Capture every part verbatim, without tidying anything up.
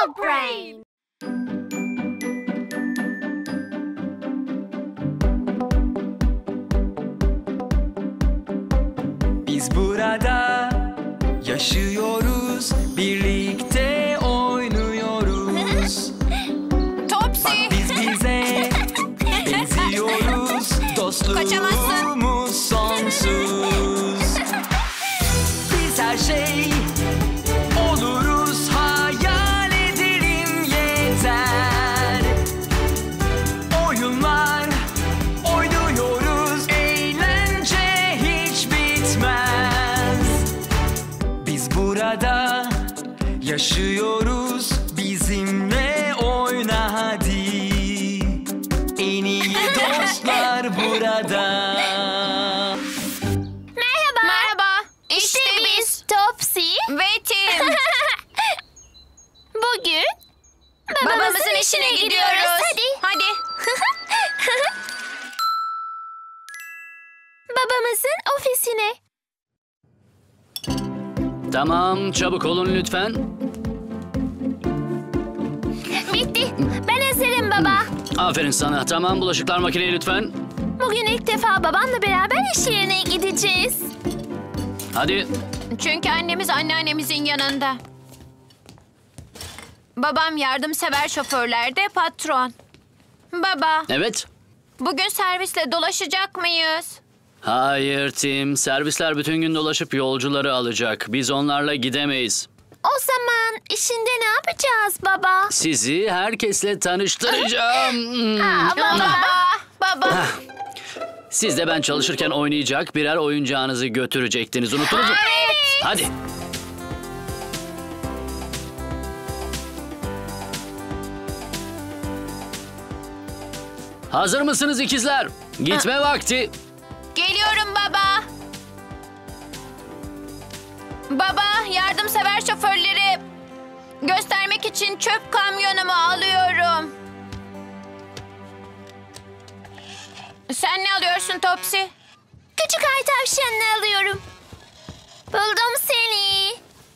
Dog Brain. Biz burada yaşıyoruz, birlikte oynuyoruz. Topsy. Bak biz bize benziyoruz, dostluğumuz sonsuz. Biz her şey oluruz, hayal edelim yeter. Oyunlar oynuyoruz, eğlence hiç bitmez. Biz burada yaşıyoruz, bizimle oyna hadi. En iyi dostlar burada. Merhaba. Merhaba. İşte, İşte biz. biz Topsy Ve Tim. Bugün Babamızın işine gidiyoruz. Hadi. Hadi. Babamızın ofisine. Tamam, çabuk olun lütfen. Bitti. Ben hazırım baba. Aferin sana. Tamam, bulaşıklar makineye lütfen. Bugün ilk defa babamla beraber iş yerine gideceğiz. Hadi. Çünkü annemiz anneannemizin yanında. Babam yardımsever şoförlerde patron. Baba, Evet. bugün servisle dolaşacak mıyız? Hayır Tim, servisler bütün gün dolaşıp yolcuları alacak. Biz onlarla gidemeyiz. O zaman işinde ne yapacağız baba? Sizi herkesle tanıştıracağım. Aa, baba. Baba, baba. Siz de ben çalışırken oynayacak birer oyuncağınızı götürecektiniz. Unuttunuz mu? Evet. Hadi. Hazır mısınız ikizler? Gitme vakti. Geliyorum baba. Baba, yardımsever şoförleri göstermek için çöp kamyonumu alıyorum. Sen ne alıyorsun Topsy? Küçük ay tavşanını alıyorum. Buldum seni.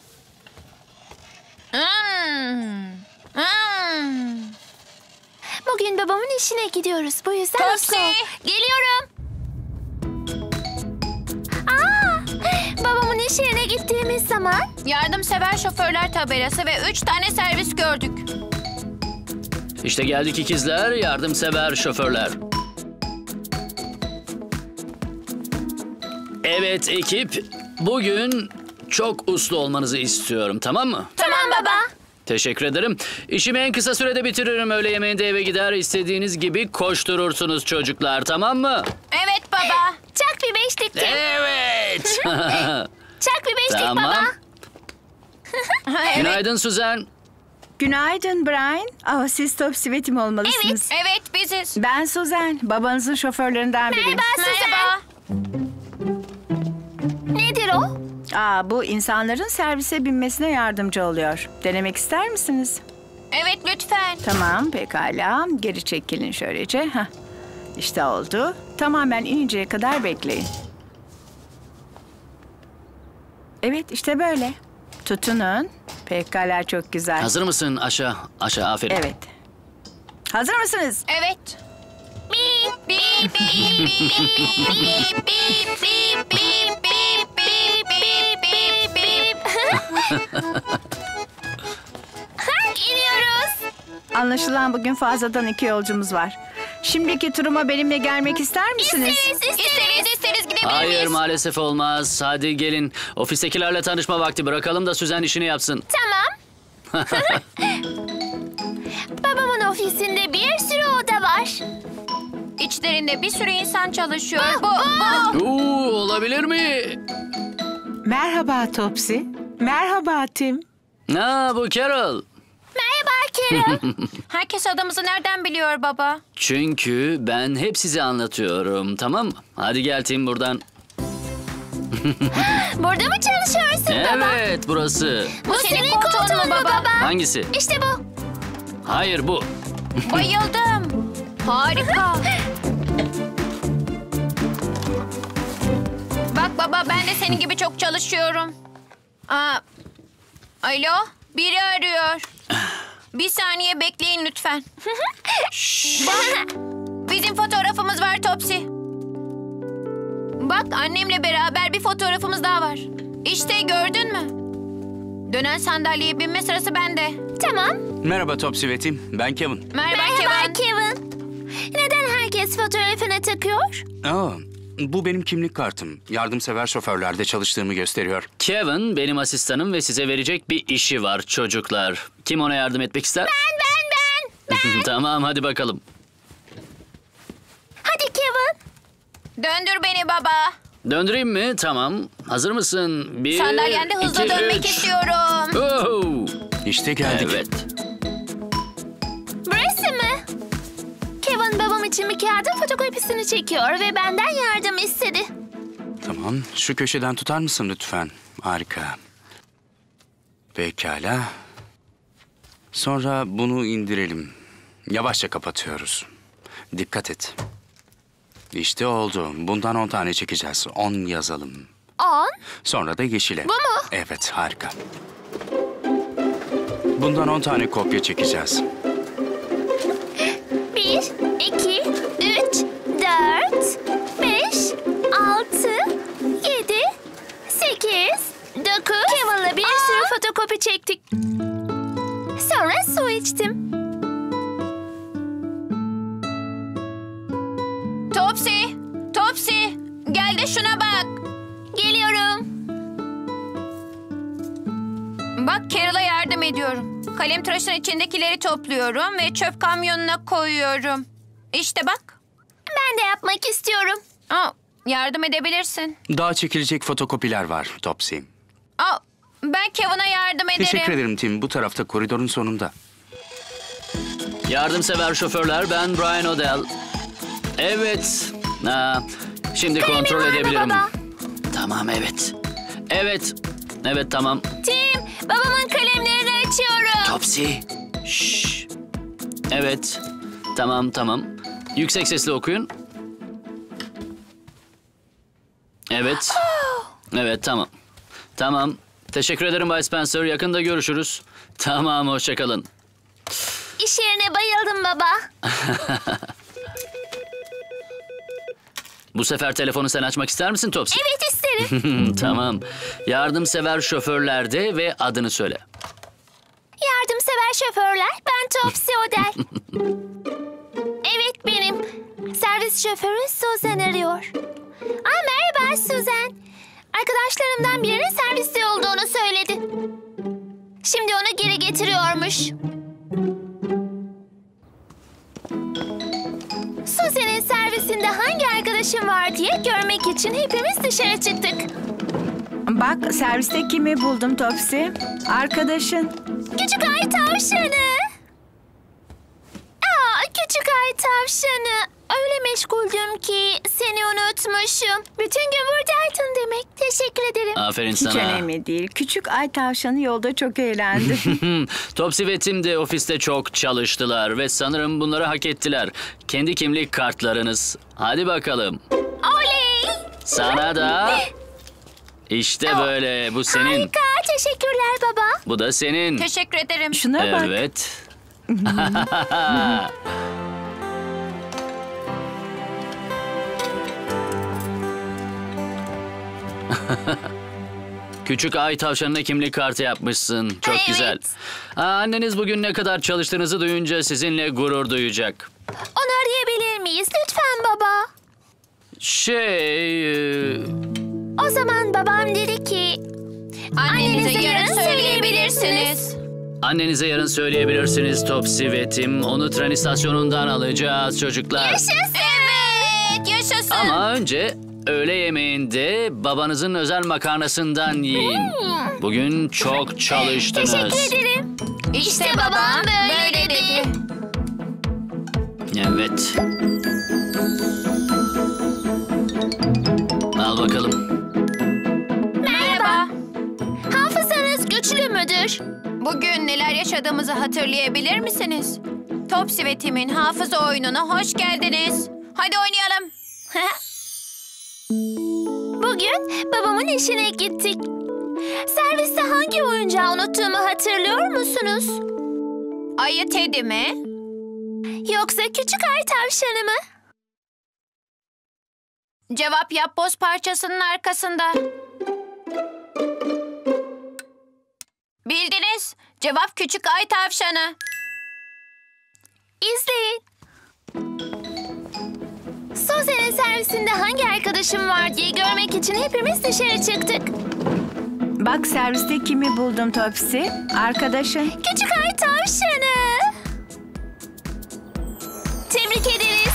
Hmm. Hmm. Bugün babamın işine gidiyoruz. Bu yüzden Topsy. okul. Geliyorum. Aa, babamın iş yerine gittiğimiz zaman Yardımsever şoförler tabelası ve üç tane servis gördük. İşte geldik ikizler, yardımsever şoförler. Evet ekip, bugün çok uslu olmanızı istiyorum, tamam mı? tamam baba. Teşekkür ederim. İşimi en kısa sürede bitiririm. Öğle yemeğinde eve gider, istediğiniz gibi koşturursunuz çocuklar, tamam mı? Evet baba. Çak bir beşlik Tim. Evet. Çak bir beşlik Tamam. baba. Evet. Günaydın Suzan. Günaydın Brian. Oh, siz Topsy ve Tim olmalısınız. Evet biziz. Ben Suzan, babanızın şoförlerinden biriyim. Merhaba Suzan. Merhaba. Nedir o? Aa, bu insanların servise binmesine yardımcı oluyor. Denemek ister misiniz? Evet lütfen. Tamam, pekala. Geri çekilin şöylece. Heh. İşte oldu. Tamamen ininceye kadar bekleyin. Evet, işte böyle. Tutunun. Pekala, çok güzel. Hazır mısın? Aşağı, aşağı, aferin. Evet. Hazır mısınız? Evet. Bip bip bip bip bip bip bip bip bip bip bip bip bip. İniyoruz. Anlaşılan bugün fazladan iki yolcumuz var. Şimdiki turuma benimle gelmek ister misiniz? İsteriz, isteriz. İsteriz isteriz gidebilir Hayır miyiz? maalesef olmaz. Hadi gelin. Ofistekilerle tanışma vakti. Bırakalım da Suzan işini yapsın. Tamam. Babamın ofisinde bir sürü oda var. İçlerinde bir sürü insan çalışıyor. Bu, bu. Oo, olabilir mi? Merhaba Topsy. Merhaba Tim. Ha, bu Carol. Merhaba Kerem. Herkes adımızı nereden biliyor baba? Çünkü ben hep size anlatıyorum, tamam mı? Hadi gel Tim buradan. Burada mı çalışıyorsun baba? Evet, burası. Bu senin koltuğun mu baba? Hangisi? İşte bu. Hayır, bu. Bayıldım. Harika. Bak baba ben de senin gibi çok çalışıyorum. Aa, alo biri arıyor. Bir saniye bekleyin lütfen. Bak, bizim fotoğrafımız var Topsy. Bak, annemle beraber bir fotoğrafımız daha var. İşte gördün mü? Dönen sandalyeye binme sırası bende. Tamam. Merhaba Topsy ve Tim. Ben Kevin. Merhaba, Merhaba Kevin. Kevin. Neden herkes fotoğrafını takıyor? Aa, bu benim kimlik kartım. Yardımsever şoförlerde çalıştığımı gösteriyor. Kevin benim asistanım ve size verecek bir işi var çocuklar. Kim ona yardım etmek ister? Ben, ben, ben. Tamam, hadi bakalım. Hadi Kevin. Döndür beni baba. Döndüreyim mi? Tamam. Hazır mısın? Bir, Sandalyende hızlı iki, dönmek üç. istiyorum. Oh! İşte geldik. Evet. Burası mı? Kevin babam için bir kağıdın fotokopisini çekiyor ve benden yardım istedi. Tamam. Şu köşeden tutar mısın lütfen? Harika. Pekala. Sonra bunu indirelim. Yavaşça kapatıyoruz. Dikkat et. İşte oldu. Bundan on tane çekeceğiz. On yazalım. On. Sonra da yeşile. Bu mu? Evet, harika. Bundan on tane kopya çekeceğiz. Bir, iki, üç, dört, beş, altı, yedi, sekiz, dokuz. Kevin'la bir sürü fotokopi çektik. Sonra su içtim. Topsy, Topsy, gel de şuna bak. Geliyorum. Bak, Carol'a yardım ediyorum. Kalem tıraşın içindekileri topluyorum ve çöp kamyonuna koyuyorum. İşte bak. Ben de yapmak istiyorum. Aa, yardım edebilirsin. Daha çekilecek fotokopiler var Topsy. Aa, ben Kevin'a yardım ederim. Teşekkür ederim Tim. Bu tarafta koridorun sonunda. Yardımsever şoförler, ben Brian O'Dell. Evet. Ha, şimdi Kalemin kontrol var mı edebilirim. baba? Tamam, evet. Evet. Evet, tamam. Tim, babamın kalemlerini açıyorum. Topsy. Şşş. Evet. Tamam, tamam. Yüksek sesle okuyun. Evet. Evet, tamam. Tamam. Teşekkür ederim Bay Spencer. Yakında görüşürüz. Tamam, hoşça kalın. İş yerine bayıldım baba. Bu sefer telefonu sen açmak ister misin Topsy? Evet isterim. Tamam. Yardımsever şoförlerde ve adını söyle. Yardımsever şoförler, ben Topsy O'Dell. Evet benim. Servis şoförü Susan arıyor. Aa, merhaba Susan. Arkadaşlarımdan birinin serviste olduğunu söyledi. Şimdi onu geri getiriyormuş. Susan'ın servisinde hangi arkadaşım var diye görmek için hepimiz dışarı çıktık. Bak, serviste kimi buldum Topsy? Arkadaşın. Küçük ay tavşanı. Aa, küçük ay tavşanı. Öyle meşguldüm ki seni unutmuşum. Bütün gün buradaydın demek. Teşekkür ederim. Aferin Hiç sana. önemli değil. Küçük ay tavşanı yolda çok eğlendi. Topsy ve Tim de ofiste çok çalıştılar ve sanırım bunları hak ettiler. Kendi kimlik kartlarınız. Hadi bakalım. Oley! Sana da. İşte böyle. Bu senin. Harika. Teşekkürler baba. Bu da senin. Teşekkür ederim. Şuna bak. Evet. Küçük ay tavşanına kimlik kartı yapmışsın. Çok Evet. güzel. Aa, anneniz bugün ne kadar çalıştığınızı duyunca sizinle gurur duyacak. Onu arayabilir miyiz lütfen baba? Şey... e, O zaman babam dedi ki... Annenize yarın söyleyebilirsiniz. Annenize yarın söyleyebilirsiniz Topsy ve Tim. Onu tren istasyonundan alacağız çocuklar. Yaşasın. Evet, yaşasın. Ama önce öğle yemeğinde babanızın özel makarnasından yiyin. Bugün çok çalıştınız. Teşekkür ederim. İşte babam böyle dedi. Evet. Al bakalım. Merhaba. Hafızanız güçlü müdür? Bugün neler yaşadığımızı hatırlayabilir misiniz? Topsy ve Tim'in hafıza oyununa hoş geldiniz. Hadi oynayalım. Bugün babamın işine gittik. Serviste hangi oyuncağı unuttuğumu hatırlıyor musunuz? Ayı Teddy mi? Yoksa küçük ay tavşanı mı? Cevap yapboz parçasının arkasında. Bildiniz. Cevap küçük ay tavşanı. İzleyin. Suzy'nin servisinde hangi arkadaşım var diye görmek için hepimiz dışarı çıktık. Bak serviste kimi buldum Topsy. Arkadaşın. Küçük ay tavşanı. Tebrik ederiz.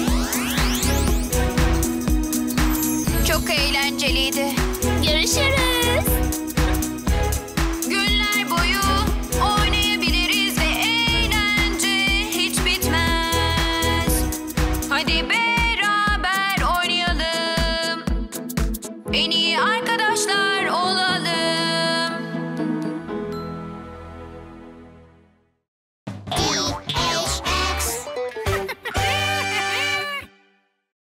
Çok eğlenceliydi. Görüşürüz.